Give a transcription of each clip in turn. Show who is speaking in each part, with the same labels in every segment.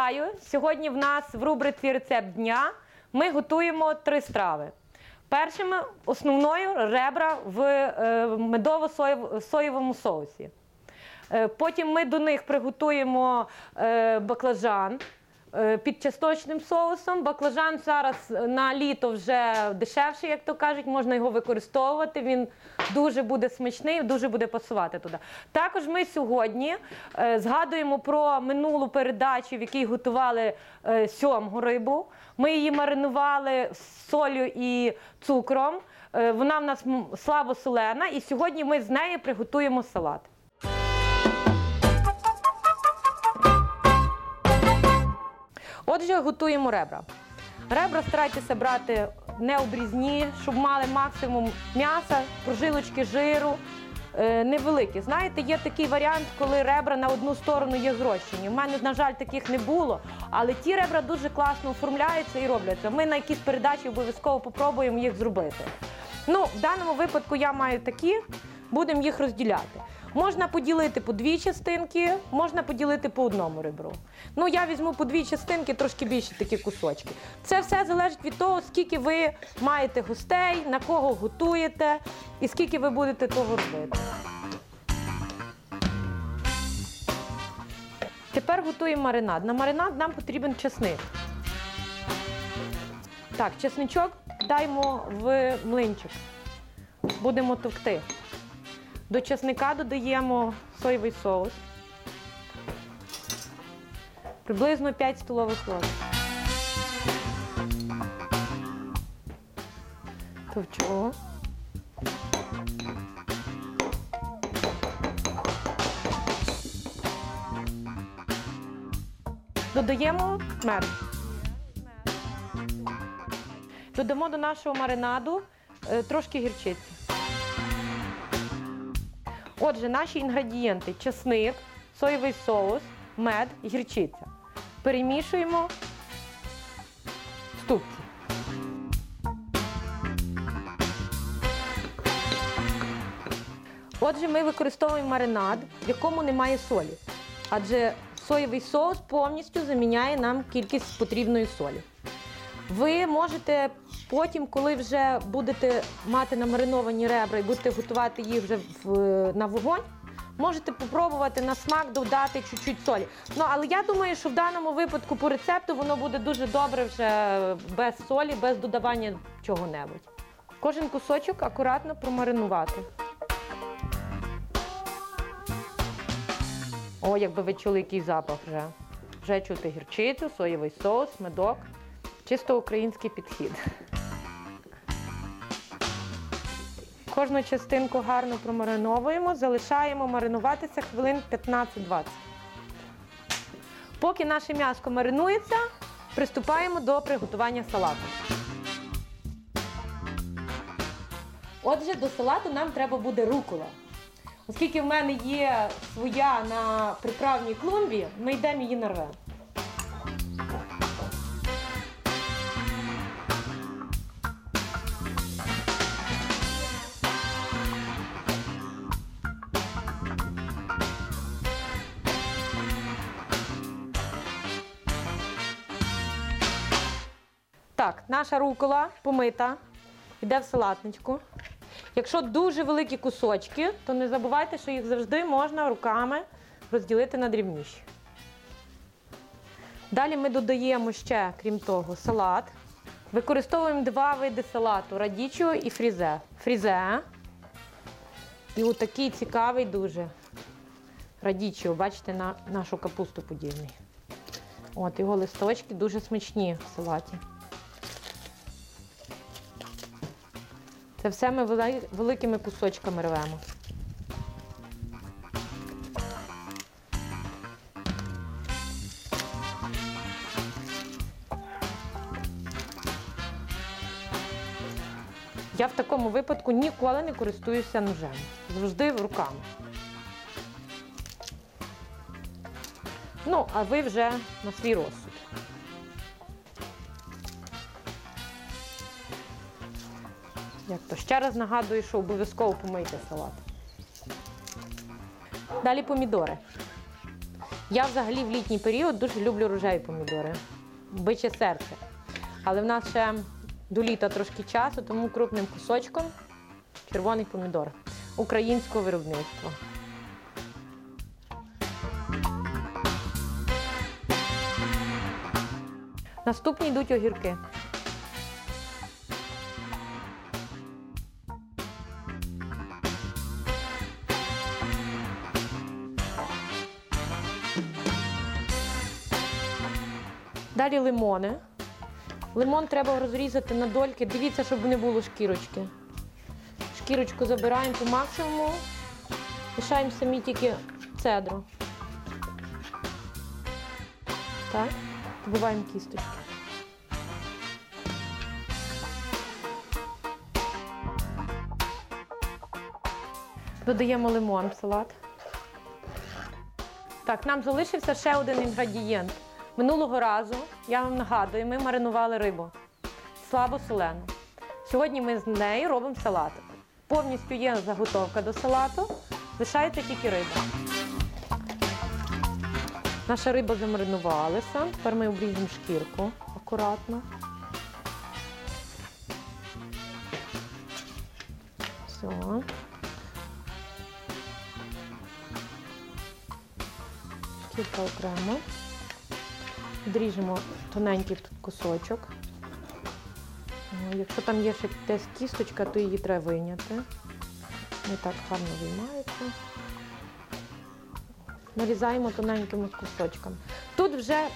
Speaker 1: Вітаю! Сьогодні в нас в рубриці «Рецепт дня» ми готуємо 3 страви. Першим основною ребра в медово-соєвому соусі. Потім ми до них приготуємо баклажан під чесночним соусом. Баклажан зараз на літо вже дешевший, як то кажуть, можна його використовувати, він дуже буде смачний, дуже буде пасувати туди. Також ми сьогодні згадуємо про минулу передачу, в якій готували сьомгу рибу. Ми її маринували з солью і цукром, вона в нас слабосолена, і сьогодні ми з неї приготуємо салат. Отже, готуємо ребра. Ребра старайтеся брати не обрізні, щоб мали максимум м'яса, прожилочки жиру, невеликі. Знаєте, є такий варіант, коли ребра на одну сторону є зрощені. У мене, на жаль, таких не було, але ті ребра дуже класно оформляються і робляться. Ми на якійсь передачі обов'язково попробуємо їх зробити. Ну, в даному випадку я маю такі, будемо їх розділяти. Можна поділити по 2 частинки, можна поділити по одному ребру. Ну, я візьму по 2 частинки, трошки більше такі кусочки. Це все залежить від того, скільки ви маєте гостей, на кого готуєте і скільки ви будете того робити. Тепер готуємо маринад. На маринад нам потрібен чесник. Так, чесничок даємо в млинчик. Будемо товкти. До чесника додаємо соєвий соус. Приблизно 5 столових ложок. Товчу. Додаємо мед. Додамо до нашого маринаду трошки гірчиці. Отже, наші інгредієнти – чесник, соєвий соус, мед, гірчиця. Перемішуємо в ступці. Отже, ми використовуємо маринад, в якому немає солі. Адже соєвий соус повністю заміняє нам кількість потрібної солі. Ви можете потім, коли вже будете мати намариновані ребра і будете готувати їх вже на вогонь, можете спробувати на смак додати чуть-чуть солі. Ну, але я думаю, що в даному випадку по рецепту воно буде дуже добре вже без солі, без додавання чого-небудь. Кожен кусочок акуратно промаринувати. О, якби ви чули, який запах вже. Вже чути гірчицю, соєвий соус, медок. Чисто український підхід. Кожну частинку гарно промариновуємо, залишаємо маринуватися хвилин 15-20. Поки наше м'ясо маринується, приступаємо до приготування салату. Отже, до салату нам треба буде рукола. Оскільки в мене є своя на приправній клумбі, ми йдемо її нарвемо. Так, наша рукола помита, йде в салатничку. Якщо дуже великі кусочки, то не забувайте, що їх завжди можна руками розділити на дрібніші. Далі ми додаємо ще, крім того, салат. Використовуємо 2 види салату – радічо і фрізе. Фрізе. І отакий цікавий дуже радічо, бачите, на нашу капусту подібний. От, його листочки дуже смачні в салаті. Це все ми великими кусочками рвемо. Я в такому випадку ніколи не користуюся ножем. Завжди руками. Ну, а ви вже на свій розсуд. Як то ще раз нагадую, що обов'язково помийте салат. Далі помідори. Я взагалі в літній період дуже люблю рожеві помідори, биче серце. Але в нас ще до літа трошки часу, тому крупним кусочком червоний помідор українського виробництва. Наступні йдуть огірки. Далі лимони. Лимон треба розрізати на дольки. Дивіться, щоб не було шкірочки. Шкірочку забираємо по максимуму. Лишаємо самі тільки цедру. Так, добуваємо кісточки. Додаємо лимон в салат. Так, нам залишився ще один інгредієнт. Минулого разу, я вам нагадую, ми маринували рибу. Слабосолену. Сьогодні ми з нею робимо салат. Повністю є заготовка до салату, лишається тільки риба. Наша риба замаринувалася, тепер ми обріжемо шкірку акуратно. Все. Шкірка окремо. Відріжемо тоненький тут кусочок. Якщо там є ще десь кісточка, то її треба вийняти. Не так гарно виймається. Нарізаємо тоненькими кусочками. Тут вже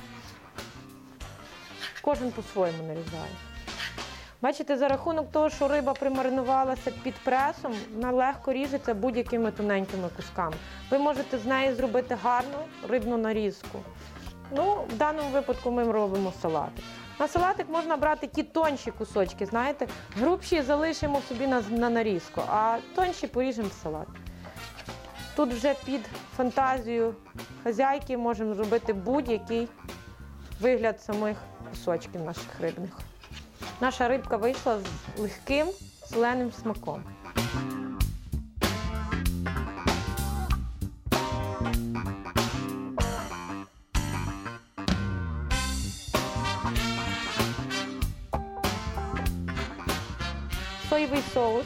Speaker 1: кожен по-своєму нарізає. Бачите, за рахунок того, що риба примаринувалася під пресом, вона легко ріжеться будь-якими тоненькими кусками. Ви можете з неї зробити гарну рибну нарізку. Ну, в даному випадку ми робимо салатик. На салатик можна брати ті тонші кусочки, знаєте, грубші залишимо собі на нарізку, а тонші поріжемо в салат. Тут вже під фантазію хазяйки можемо зробити будь-який вигляд самих кусочків наших рибних. Наша рибка вийшла з легким соленим смаком. Соєвий соус.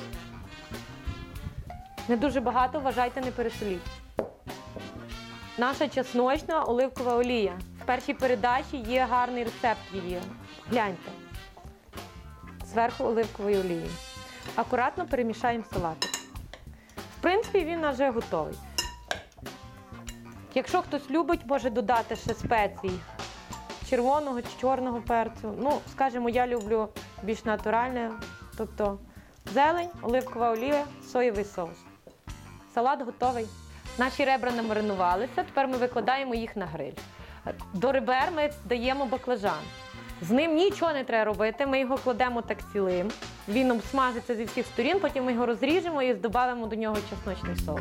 Speaker 1: Не дуже багато, вважайте, не пересоліть. Наша чесночна оливкова олія. В першій передачі є гарний рецепт її. Гляньте. Зверху оливкової олії. Акуратно перемішаємо салатик. В принципі, він вже готовий. Якщо хтось любить, може додати ще спецій червоного чи чорного перцю. Ну, скажімо, я люблю більш натуральне, тобто зелень, оливкова олія, соєвий соус. Салат готовий. Наші ребра намаринувалися, тепер ми викладаємо їх на гриль. До ребер ми даємо баклажан. З ним нічого не треба робити, ми його кладемо так цілим. Він обсмажиться зі всіх сторін, потім ми його розріжемо і додамо до нього чесночний соус.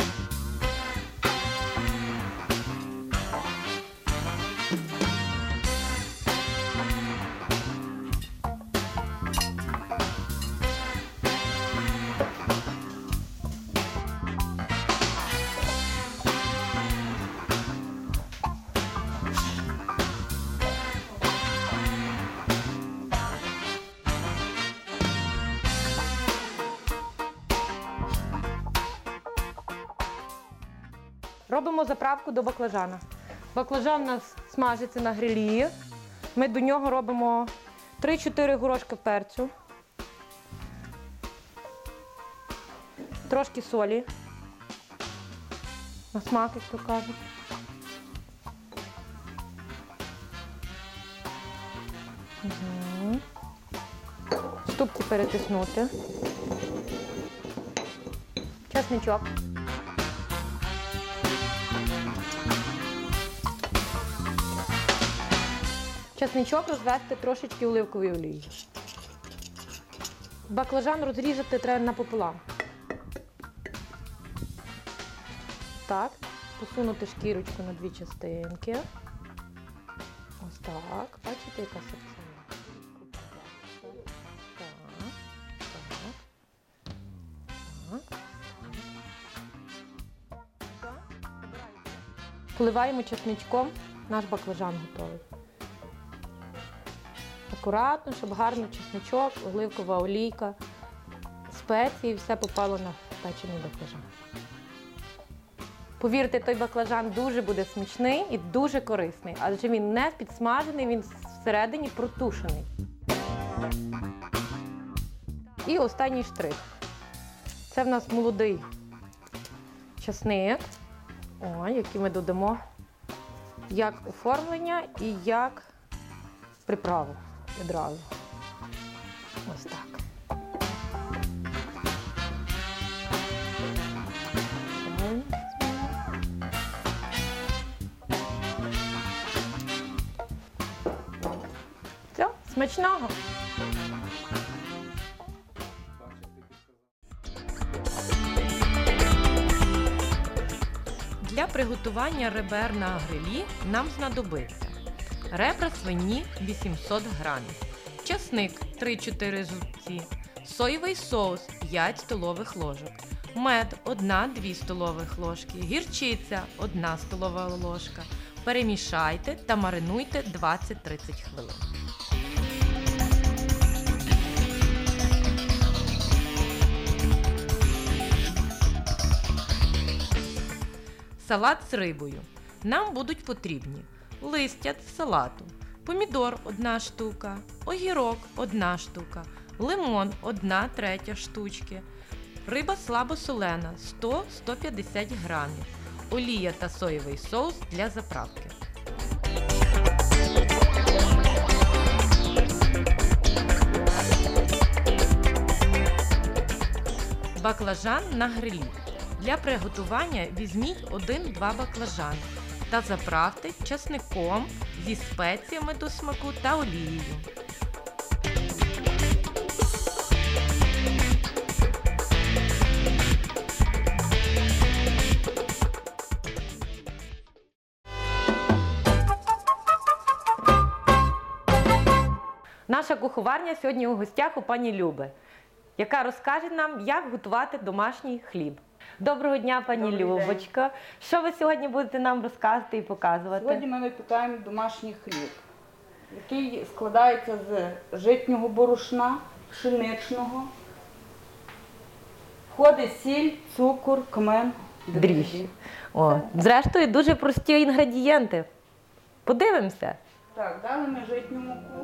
Speaker 1: Робимо заправку до баклажана. Баклажан у нас смажиться на грилі. Ми до нього робимо 3-4 горошки перцю, трошки солі, на смак, як то кажуть. Ступці перетиснути. Чесничок. Чесничок розвести трошечки оливкової олії. Баклажан розрізати треба напополам. Так, посунути шкірочку на 2 частинки. Ось так. Бачите, яка серцевина? Так. Поливаємо чесничком, наш баклажан готовий. Акуратно, щоб гарно чесничок, оливкова олійка, спеції, все попало на печений баклажан. Повірте, той баклажан дуже буде смачний і дуже корисний, адже він не підсмажений, він всередині протушений. І останній штрих. Це в нас молодий часник, який ми додамо як оформлення і як приправу відразу. Ось так. Все, смачного! Для приготування ребер на грилі нам знадобиться ребра свині 800 грамів, часник 3-4 зубці, соєвий соус 5 столових ложок, мед 1-2 столових ложки, гірчиця 1 столова ложка. Перемішайте та маринуйте 20-30 хвилин. Салат з рибою. Нам будуть потрібні листя салату, помідор 1 штука, огірок 1 штука, лимон 1/3 штучки, риба слабосолена 100-150 грамів, олія та соєвий соус для заправки. Баклажан на грилі. Для приготування візьміть 1-2 баклажани та заправте часником зі спеціями до смаку та олією. Наша куховарня сьогодні у гостях у пані Люби, яка розкаже нам, як готувати домашній хліб. Доброго дня, пані Любочко. Що ви сьогодні будете нам розказувати і показувати?
Speaker 2: Сьогодні ми випікаємо домашній хліб, який складається з житнього борошна, пшеничного. Входить сіль, цукор, кмин, дріжджі.
Speaker 1: Зрештою, дуже прості інгредієнти. Подивимося.
Speaker 2: Так, дали ми житню муку.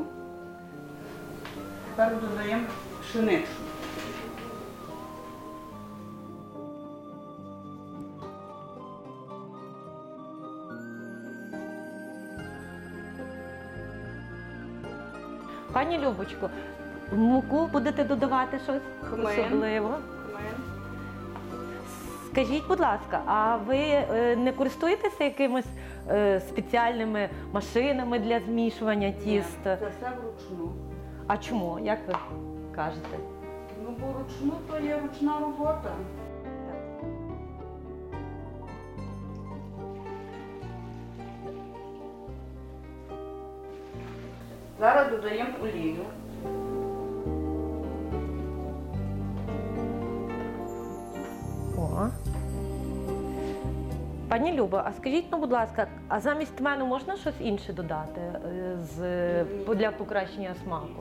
Speaker 2: Тепер додаємо пшеничну.
Speaker 1: Пані Любочко, в муку будете додавати щось особливо?
Speaker 2: Кмин.
Speaker 1: Скажіть, будь ласка, а ви не користуєтеся якимись спеціальними машинами для змішування тіста?
Speaker 2: Ні, це все вручну.
Speaker 1: А чому? Як ви кажете?
Speaker 2: Ну, бо вручну то є ручна робота. Зараз додаємо олію.
Speaker 1: О. Пані Любо, а скажіть, ну, будь ласка, а замість тмену можна щось інше додати для покращення смаку?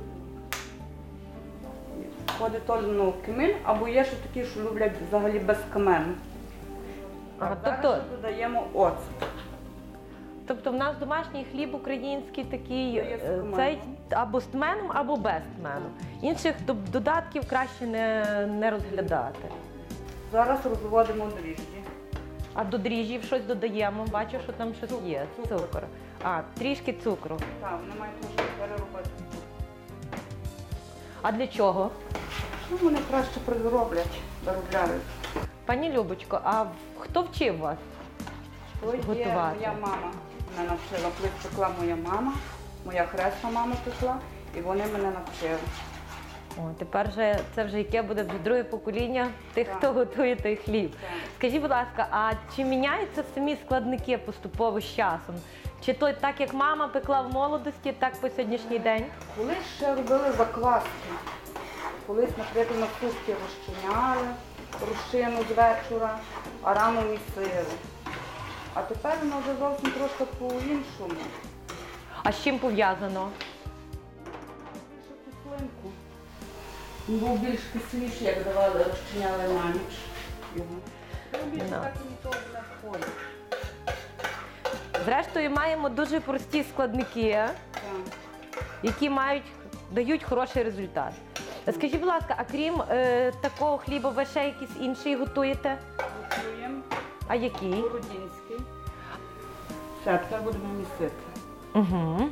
Speaker 2: Входить тільки кмин, або є ще такі, що люблять взагалі без кмену.
Speaker 1: Ага,
Speaker 2: Зараз додаємо оцет.
Speaker 1: Тобто в нас домашній хліб український такий,
Speaker 2: Є з тменом.
Speaker 1: цей або з тменом, або без тмену. Інших додатків краще не розглядати.
Speaker 2: Зараз розводимо дріжджі.
Speaker 1: А до дріжджів щось додаємо, бачу, що там щось є. Цукор. А, трішки цукру.
Speaker 2: Так, вони мають трошки переробити.
Speaker 1: А для чого?
Speaker 2: Ну, вони краще виробляють.
Speaker 1: Пані Любочко, а хто вчив вас
Speaker 2: То є
Speaker 1: готувати?
Speaker 2: моя мама. Мене навчила, колись пекла моя мама, моя хресна мама пекла, і вони мене навчили.
Speaker 1: О, тепер це вже яке буде вже друге покоління тих,
Speaker 2: Так.
Speaker 1: хто готує той хліб.
Speaker 2: Так.
Speaker 1: Скажіть, будь ласка, а чи міняються самі складники поступово з часом? Чи то так, як мама пекла в молодості, так по сьогоднішній день?
Speaker 2: Колись ще робили закваски. Колись, наприклад, на кухні розчиняли рушину з вечора, а рано місили. А тепер воно вже зовсім трошки по-іншому.
Speaker 1: А з чим пов'язано?
Speaker 2: Що кислинку. Він був більш кисліший, як давали, розчиняли на ніч його. Він більше
Speaker 1: Ну.
Speaker 2: так і нічого не входить.
Speaker 1: Зрештою, маємо дуже прості складники,
Speaker 2: Так.
Speaker 1: які дають хороший результат. Скажіть, будь ласка, а крім такого хліба, ви ще якийсь інший готуєте?
Speaker 2: Готуємо
Speaker 1: А який?
Speaker 2: бородінський. Все, тепер будемо місити.
Speaker 1: Угу.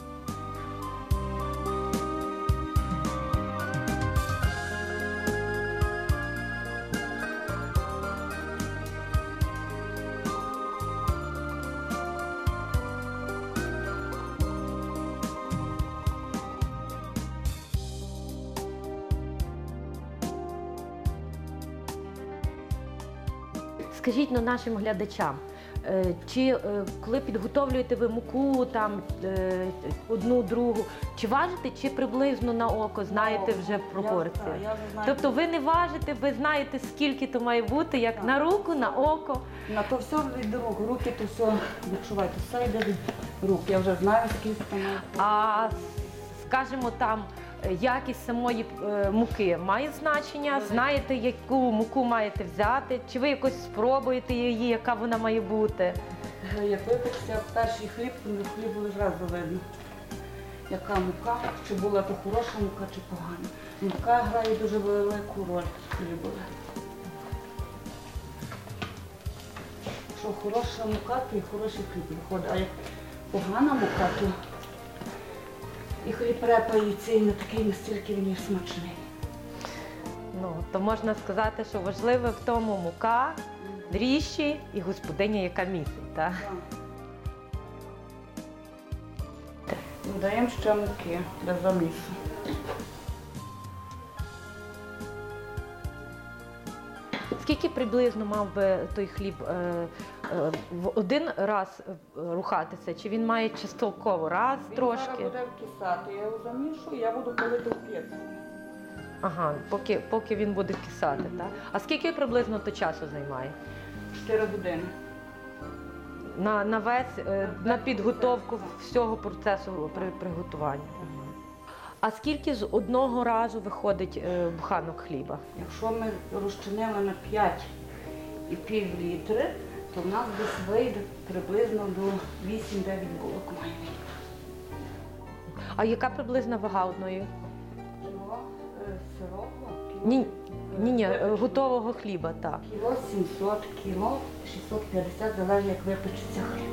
Speaker 1: Скажіть нашим глядачам, чи коли підготовлюєте ви муку, там одну, другу, чи важите, чи приблизно на око знаєте вже пропорції?
Speaker 2: Я вже знаю.
Speaker 1: Тобто ви не важите, ви знаєте, скільки то має бути, як
Speaker 2: Так.
Speaker 1: на руку, на око.
Speaker 2: На то все від рук. Руки то все відчувайте. Все йде від рук. Я вже знаю, скільки там.
Speaker 1: А, скажімо, там якість самої муки має значення? Знаєте, яку муку маєте взяти? Чи ви якось спробуєте її, яка вона має бути?
Speaker 2: Як випекся перший хліб, то на хлібу зразу видно, яка мука, чи була то хороша мука, чи погана. Мука грає дуже велику роль в хлібові. Якщо хороша мука, то і хороший хліб виходить. А як погана мука, то і хліб репається, і не такий настільки він і смачний.
Speaker 1: Ну, то можна сказати, що важливе в тому мука, дріжджі і господиня, яка місить. Так?
Speaker 2: Додаємо ще муки для замісу.
Speaker 1: Скільки приблизно мав би той хліб в один раз рухатися? Чи він має частково раз
Speaker 2: Він
Speaker 1: трошки?
Speaker 2: зараз буде вкисати, я його замішую, я буду палити в п'єцу.
Speaker 1: Ага, поки він буде кисати, так? А скільки приблизно то часу займає?
Speaker 2: 4 години.
Speaker 1: На весь, на підготовку всього процесу приготування. А скільки з одного разу виходить буханок хліба?
Speaker 2: Якщо ми розчинили на 5,5 літри, то в нас десь вийде приблизно до 8-9 булок має.
Speaker 1: А яка приблизна вага одної?
Speaker 2: Кіло сиропу?
Speaker 1: Ні, готового хліба, так.
Speaker 2: Кіло 700, кіло 650, залежить як випечеться хліб.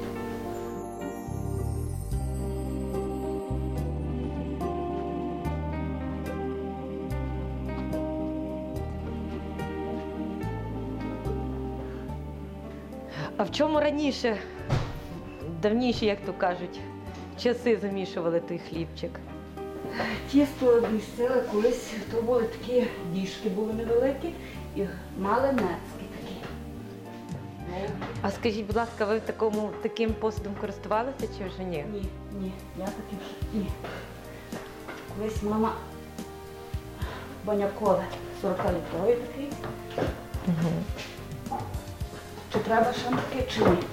Speaker 1: А в чому раніше, давніші, як то кажуть, часи замішували той хлібчик?
Speaker 2: Тісто місили колись, то були такі діжки, були невеликі і мали нецькі такі.
Speaker 1: А скажіть, будь ласка, ви таким посудом користувалися чи вже ні?
Speaker 2: Ні, я таким ще ні. Колись мама банякове 40-літровий такий.
Speaker 1: Угу.
Speaker 2: Чи треба ще муки, чи ні?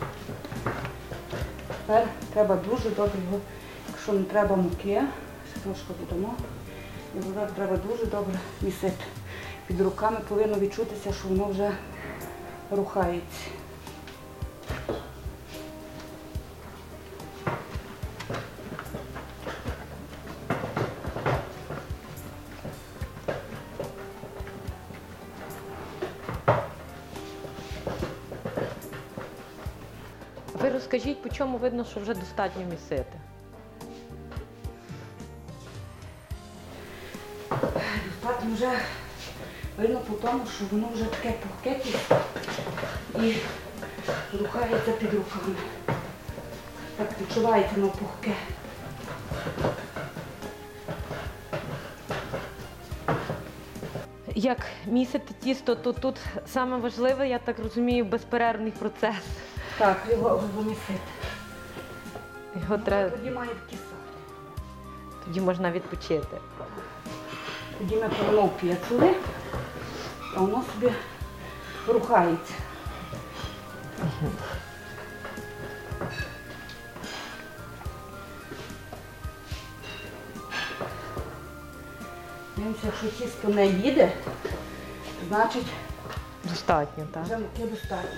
Speaker 2: Тепер треба дуже добре його, якщо не треба муки, ще трошки додамо, його треба дуже добре місити. Під руками повинно відчутися, що воно вже рухається.
Speaker 1: Ви розкажіть, по чому видно, що вже достатньо місити?
Speaker 2: Достатньо вже видно по тому, що воно вже таке пухке і рухається під руками. Так відчувається воно пухке.
Speaker 1: Як місити тісто, то тут саме важливе, я так розумію, безперервний процес.
Speaker 2: Так, його замісити.
Speaker 1: Його треба,
Speaker 2: Тоді має вкисати.
Speaker 1: тоді можна відпочити.
Speaker 2: Тоді ми кладемо в п'єцу, а воно собі рухається. Дивимося, якщо тісто не їде, значить
Speaker 1: Достатньо, так?
Speaker 2: вже муки достатньо.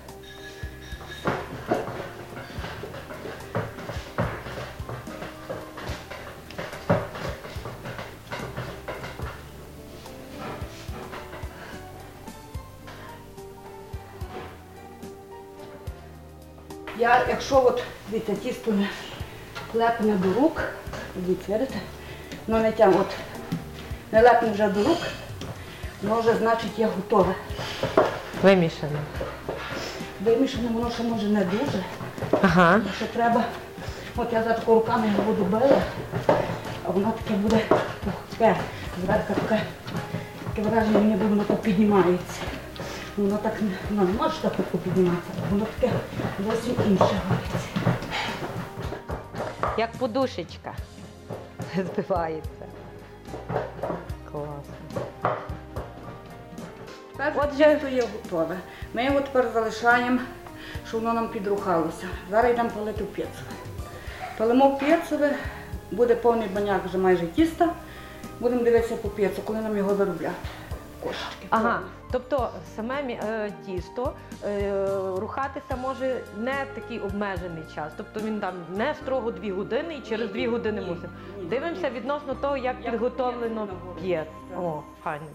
Speaker 2: Якщо от, дивіться, тісто не лепне до рук, дивіться, видите, воно не тягне, от, не лепне вже до рук, воно вже, значить, є готове.
Speaker 1: Вимішане.
Speaker 2: Вимішане воно ще може не дуже,
Speaker 1: Ага.
Speaker 2: тому що треба, от я за таку руками не буду била, а воно таке буде пухке, зверху таке враження, ніби воно так піднімається. Воно так не може так підніматися, воно таке зовсім інше робиться.
Speaker 1: Як подушечка збивається. Класно.
Speaker 2: Отже, тісто є готове. Ми його тепер залишаємо, щоб воно нам підрухалося. Зараз йдемо палити в пєцове. Палимо в пєцове, буде повний баняк вже майже тіста. Будемо дивитися по пєцу, коли нам його заробляти. Кошечки.
Speaker 1: Ага, тобто саме тісто рухатися може не такий обмежений час. Тобто він там не строго 2 години і через 2 години
Speaker 2: Ні,
Speaker 1: мусить.
Speaker 2: ні,
Speaker 1: Дивимося
Speaker 2: ні.
Speaker 1: відносно того, як
Speaker 2: Як
Speaker 1: підготовлено
Speaker 2: п'єц
Speaker 1: п'єц.
Speaker 2: так.
Speaker 1: О, файно.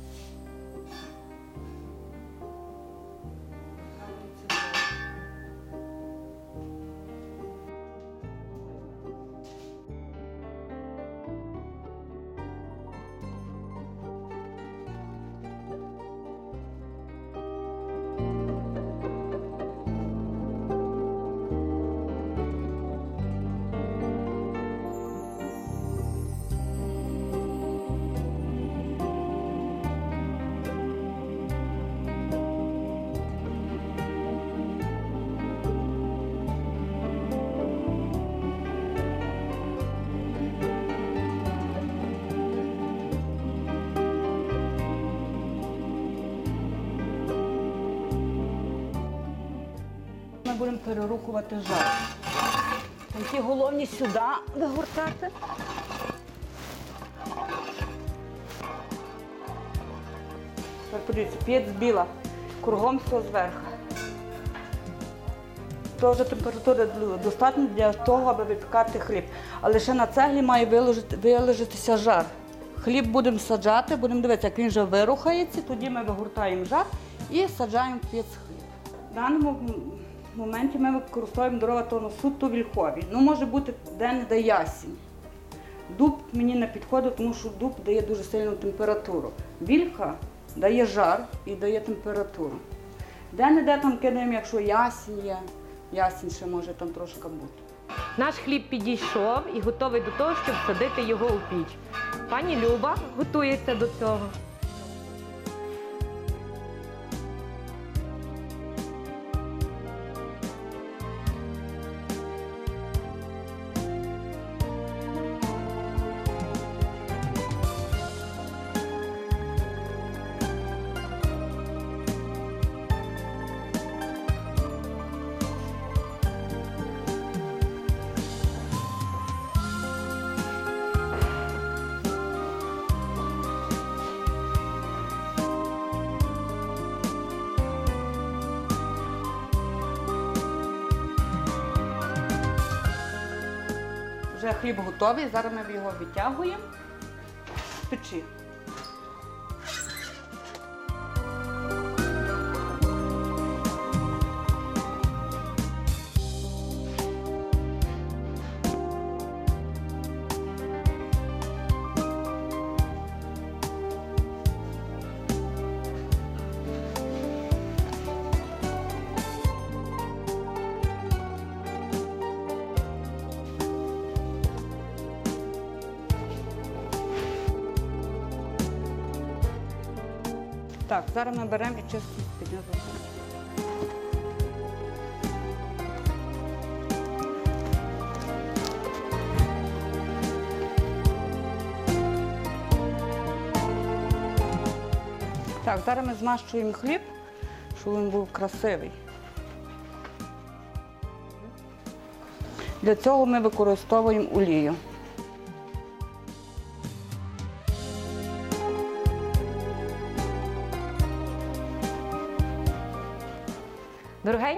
Speaker 2: Ми будемо перерухувати жар. Ті головні сюди вигортати. Так, подивіться, п'єць біла, кругом все зверху. То вже температура достатньо для того, аби випікати хліб. Але ще на цеглі має вилежитися жар. Хліб будемо саджати, будемо дивитися, як він вже вирухається, тоді ми вигортаємо жар і саджаємо в п'єць хліб. В даному моменті ми використовуємо дрова то суто вільхові. Ну, може бути де-не-де ясінь. Дуб мені не підходить, тому що дуб дає дуже сильну температуру. Вільха дає жар і дає температуру. Де-не-де там кидаємо, якщо ясінь є, ясінь ще може там трошки бути.
Speaker 1: Наш хліб підійшов і готовий до того, щоб садити його у піч. Пані Люба готується до цього.
Speaker 2: Вже хліб готовий, зараз ми його відтягуємо з печі. Так, зараз ми беремо і чистимо піднизу. Так, зараз ми змащуємо хліб, щоб він був красивий. Для цього ми використовуємо олію.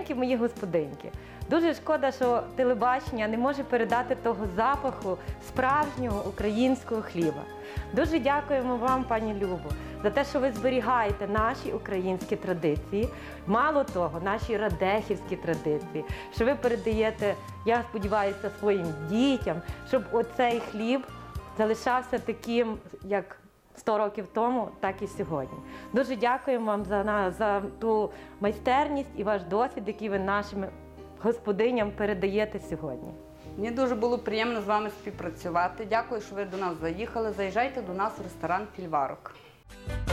Speaker 1: Дорогенькі мої господинки, дуже шкода, що телебачення не може передати того запаху справжнього українського хліба. Дуже дякуємо вам, пані Любо, за те, що ви зберігаєте наші українські традиції, мало того, наші радехівські традиції, що ви передаєте, я сподіваюся, своїм дітям, щоб оцей хліб залишався таким, як 100 років тому, так і сьогодні. Дуже дякуємо вам за ту майстерність і ваш досвід, який ви нашим господиням передаєте сьогодні.
Speaker 2: Мені дуже було приємно з вами співпрацювати. Дякую, що ви до нас заїхали. Заїжджайте до нас в ресторан «Фільварок».